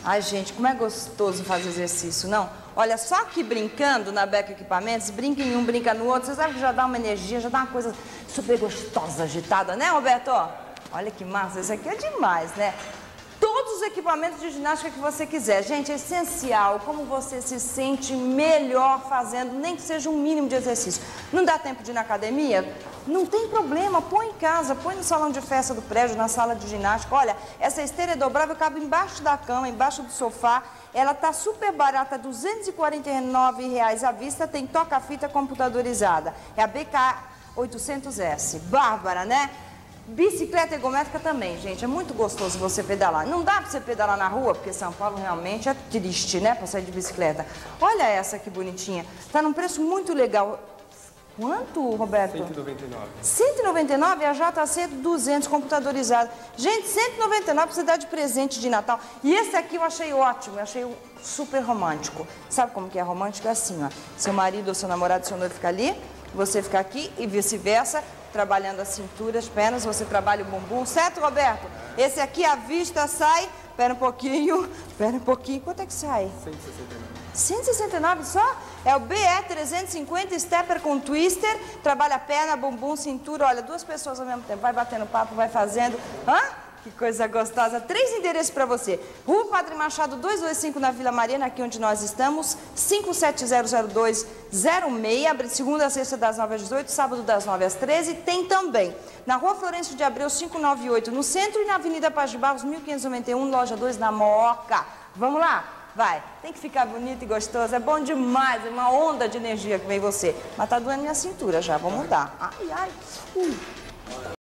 Ai, gente, como é gostoso fazer exercício, não? Olha, só que brincando na Beca Equipamentos, brinca em um, brinca no outro, você sabe que já dá uma energia, já dá uma coisa super gostosa, agitada, né, Roberto? Olha que massa, isso aqui é demais, né? Todos os equipamentos de ginástica que você quiser. Gente, é essencial como você se sente melhor fazendo, nem que seja um mínimo de exercício. Não dá tempo de ir na academia? Não tem problema, põe em casa, põe no salão de festa do prédio, na sala de ginástica. Olha, essa esteira é dobrável, cabe embaixo da cama, embaixo do sofá. Ela tá super barata, R$ 249 à vista, tem toca-fita computadorizada. É a BK 800S. Bárbara, né? Bicicleta ergométrica também, gente, é muito gostoso você pedalar. Não dá pra você pedalar na rua, porque São Paulo realmente é triste, né, pra sair de bicicleta. Olha essa que bonitinha, tá num preço muito legal. Quanto, Roberto? 199. 199 a JC 200 computadorizado. Gente, 199 pra você dar de presente de Natal. E esse aqui eu achei ótimo, eu achei super romântico. Sabe como que é romântico? É assim, ó, seu marido ou seu namorado, seu noivo fica ali, você fica aqui e vice-versa. Trabalhando a cintura, as pernas, você trabalha o bumbum, certo, Roberto? Esse aqui, a vista sai, espera um pouquinho, quanto é que sai? 169. 169 só? É o BE 350 Stepper com Twister, trabalha perna, bumbum, cintura, olha, 2 pessoas ao mesmo tempo, vai batendo papo, vai fazendo, Que coisa gostosa. 3 endereços para você. Rua Padre Machado 225 na Vila Mariana, aqui onde nós estamos. 5700206, abre segunda a sexta das 9 às 18, sábado das 9 às 13. Tem também na Rua Florencio de Abreu 598 no centro e na Avenida Paz de Barros 1591, loja 2 na Mooca. Vamos lá? Vai. Tem que ficar bonito e gostoso. É bom demais, é uma onda de energia que vem você. Mas tá doendo minha cintura já, vou mudar. Ai, ai.